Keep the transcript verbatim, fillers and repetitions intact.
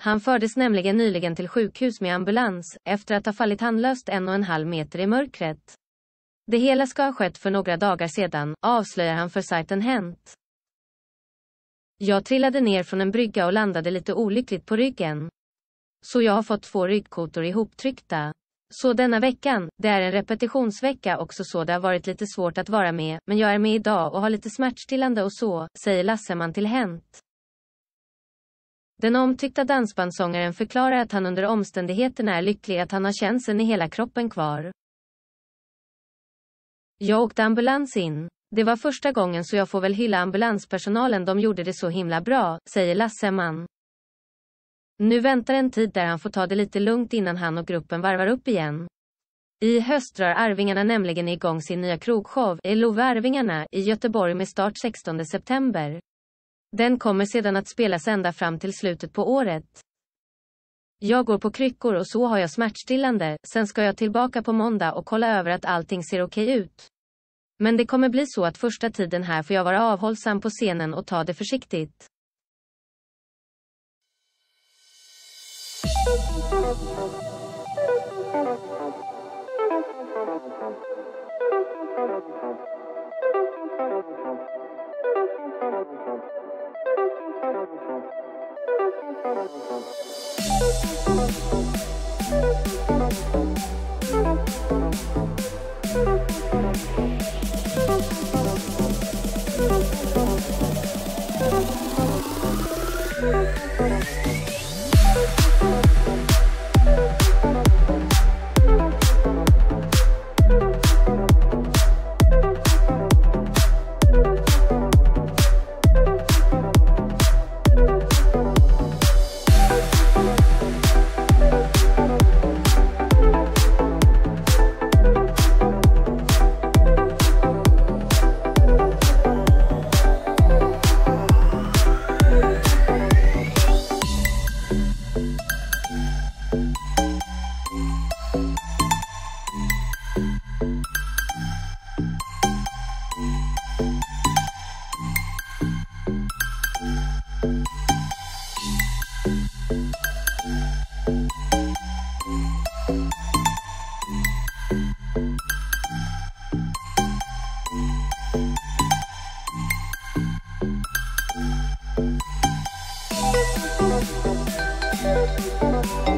Han fördes nämligen nyligen till sjukhus med ambulans, efter att ha fallit handlöst en och en halv meter i mörkret. Det hela ska ha skett för några dagar sedan, avslöjar han för sajten Hänt. Jag trillade ner från en brygga och landade lite olyckligt på ryggen. Så jag har fått två ryggkotor ihoptryckta. Så denna veckan, det är en repetitionsvecka också, så det har varit lite svårt att vara med, men jag är med idag och har lite smärtstillande och så, säger Lasseman till Hänt. Den omtyckta dansbandssångaren förklarar att han under omständigheterna är lycklig att han har känseln i hela kroppen kvar. Jag åkte ambulans in. Det var första gången, så jag får väl hylla ambulanspersonalen, de gjorde det så himla bra, säger Lasseman. Nu väntar en tid där han får ta det lite lugnt innan han och gruppen varvar upp igen. I höst drar Arvingarna nämligen igång sin nya krogshow, Love Arvingarna, i Göteborg med start sextonde september. Den kommer sedan att spelas ända fram till slutet på året. Jag går på kryckor och så har jag smärtstillande, sen ska jag tillbaka på måndag och kolla över att allting ser okej ut. Men det kommer bli så att första tiden här får jag vara avhållsam på scenen och ta det försiktigt. Thank you.